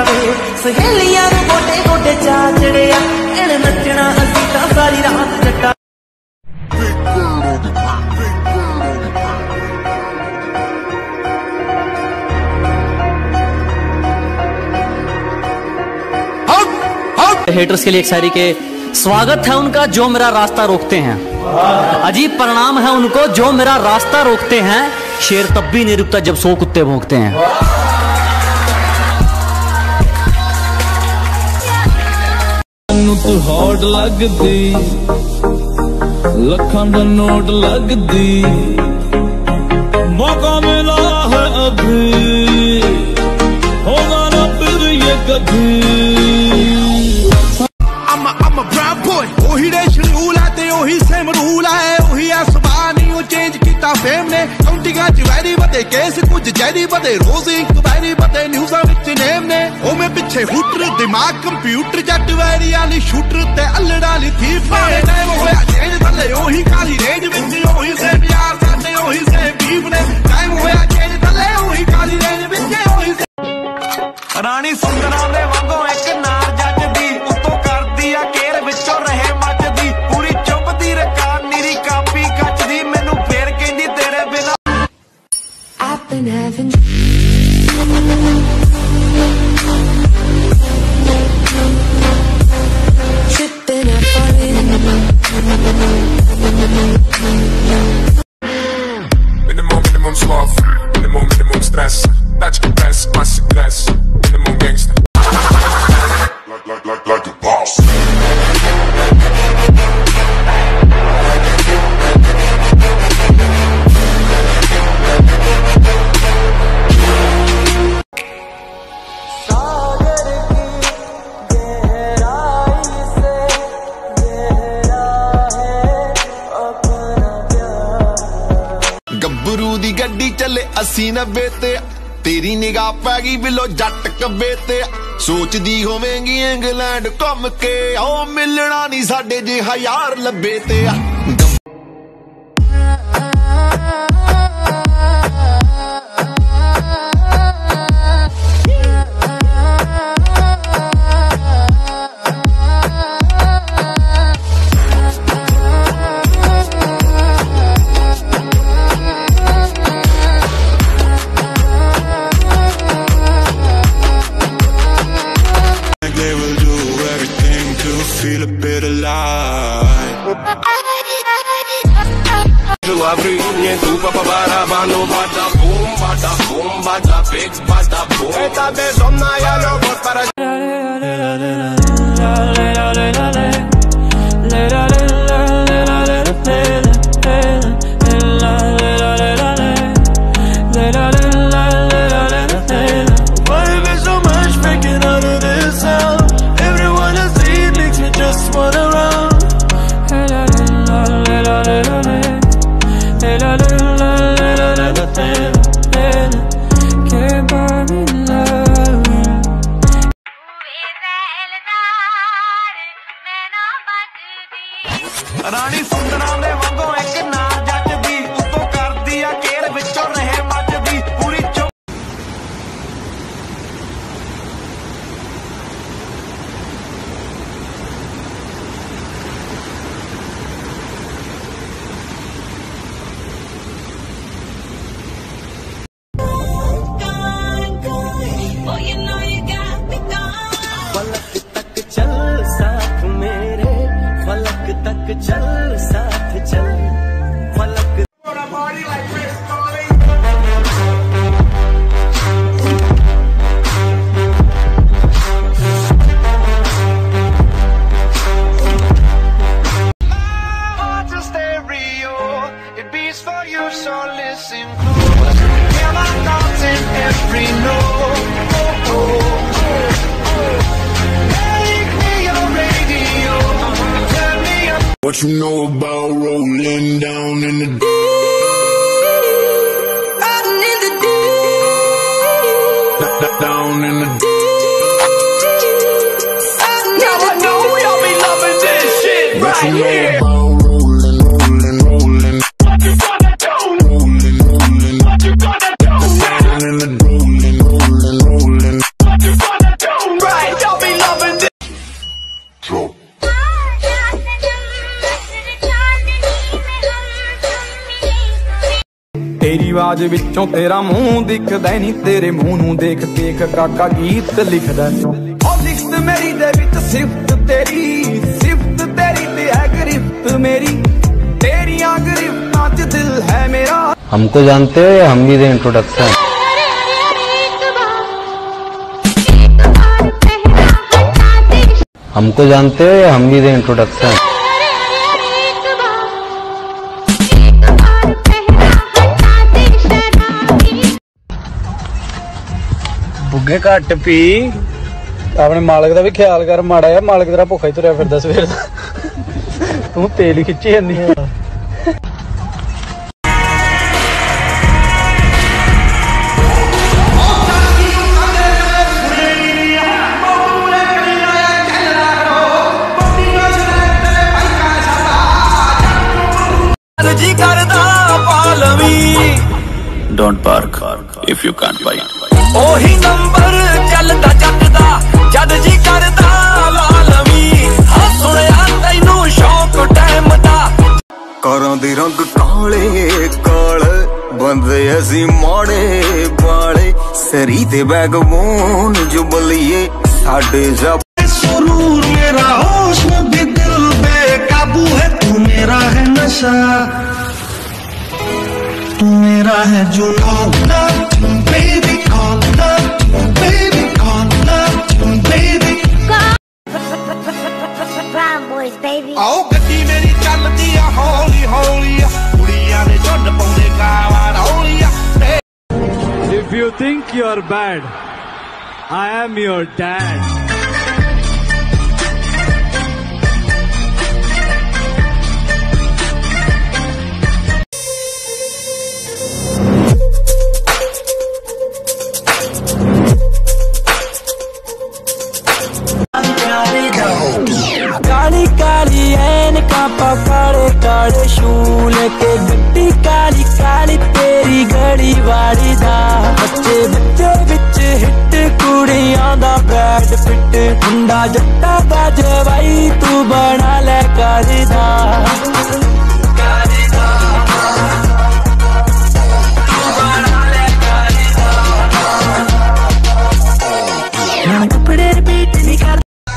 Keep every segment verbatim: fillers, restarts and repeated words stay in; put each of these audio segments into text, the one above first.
वे सहेलियां नूं गोडे गोडे चा चढ़िया इण नचना असीं तां सारी रात जट्टा हेटर्स के लिए एक शायरी के स्वागत है उनका जो मेरा रास्ता रोकते हैं, अजीब परिणाम है उनको जो मेरा रास्ता रोकते हैं, शेर तब भी नहीं रुकता जब सौ कुत्ते भौंकते हैं। तू हॉट लगदी लखां दा नोट लगदी मौका मिला है अभी होगा ना फिर ये कभी। I'm a brown boy, ओही रेशल रूल है ते ओही सेम रूल है, ओही आसमानी ओ चेंज कीता फेम ने, काउंटिंगां च वैरी बदे केस कुछ जैरी बदे रोज इंक्वायरी बदे न्यूज़ां विच नेम ने, ओ मैं पिछे हुटर दिमाग कंप्यूटर जट वैरी वाली शूटर ते अल्लड़ वाली थीफ ने, टाइम होया चेंज थल्ले ओही काली रेंज विच ओही सेम यार साडे ओही सेम बीफ ने, टाइम होया चेंज थल्ले ओही काली रेंज विच ओही सेम। रानी सुंदरां दे वांगों एक नार जजदी उतों करदी आ केर विचों रहे मजदी, पूरी चुभदी रकार नीरी कापी कचदी मैनू फेर कहंदी तेरे बिना। I've been having tripping up falling minimum minimum sloth, minimum minimum stress, touch the press, massive dress, minimum gangster like like like like a boss. गब्बरू दी गड्डी चले अस्सी नब्बे ते, तेरी निगाह पै गई बिलो जट कब्बे ते, सोचदी होवेंगी इंग्लैंड घुम के ओ मिलना नहीं साडे जिहा यार लब्बे ते। Feel a bit alive. Tu abri nie tu papa barabano bada boom bada boom bada big bada boom. Esta bezona ya lo voy para. रानी सुंदरां दे वांगों एक नार जजदी उतों करदी आ केर विचों रहे मजदी, पूरी चुप फलक तक चल साथ मेरे, फलक तक चल साथ चल फलक। What you know about rolling down in the deep? riding in the deep, Down in the deep. Now I know y'all be loving this shit What you right know here. about rolling, rolling, rolling? What you gonna do? Rolling, rolling. What you gonna do? Down in the rolling, rolling, rolling. What you gonna do? मेरी आवाज विचों तेरा मुंह दिखदा नहीं, तेरे मुंह नूं देख देख काका गीत लिखदा। ओ लिखत मेरी दे विच सिफत तेरी, सिफत तेरी ते है गिरफ्त मेरी, तेरियां गिरफ्तां च दिल है मेरा। हमको जानते हो या हम भी दे इंट्रोडक्शन? हमको जानते हो या हम भी दे इंट्रोडक्शन? बुगे घट पी, अपने मालक का भी ख्याल कर माड़ा है, मालक तेरा भुखा ही तुरया फिरदा सवेर दा, तू तेल ही खिच्ची जांदी है। Don't bark if you can't bite. ओही नंबर चलदा जट दा, जद जी करदा ला लवी। हां सुनिया तैनू शौक टाइम दा। कारां दे रंग काले काल बंदे असी माड़े बाले, सरी ते बैगबोन जुबलिए साडे जब। सुरूर मेरा होश में भी दिल बेकाबू है, तू मेरा है नशा, तू मेरा है जुनून। Baby call love, baby call love, baby Brown boys baby। आओ गड्डी मेरी चलदी आ हौली हौली, कुड़ियां दे झुंड पाउंदे गावां रौलियां। If you think you're bad, I am your dad. Kali Kali ऐनका पकाड़े काले शूल के, गड्डी काली काली तेरी गड़ी वाड़ी दा। बच्चे बच्चे बिच हिट कुड़ियां दा बैड फिट, मुंडा जट्टा दा जवाई तू बना ले कारीदा। कपड़े रिपीट नहीं कर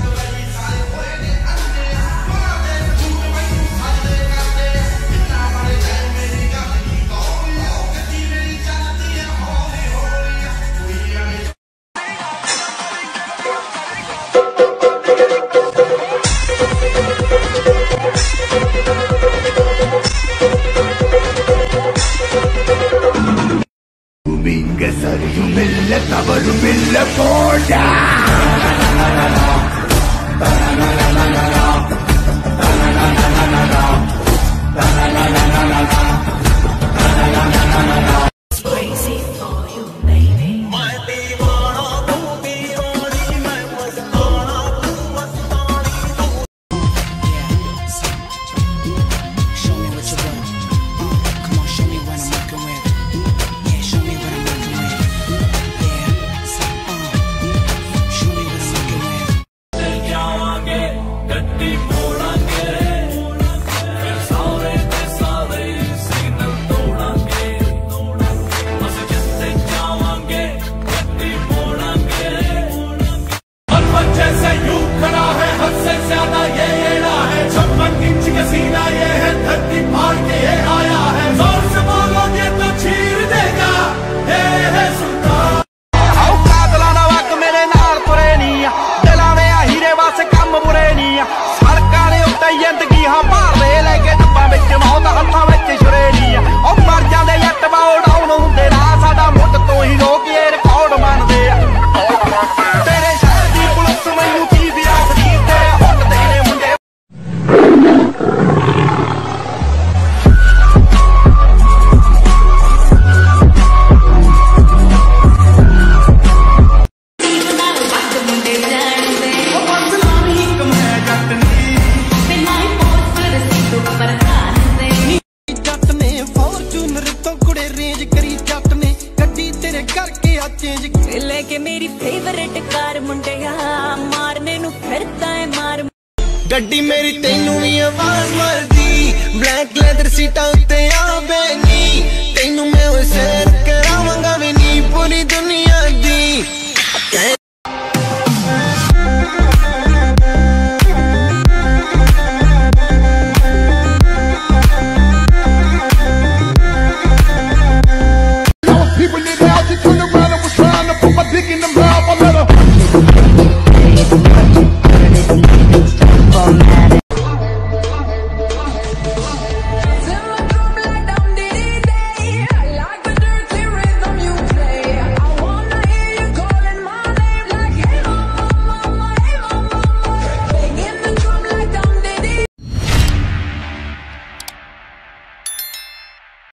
लेके मेरी फेवरेट कार मुंडिया मारने नु फिरदा है मार। गड्डी मेरी तेनू भी आवाज मारदी, ब्लैक लेदर सीटां उत्ते आ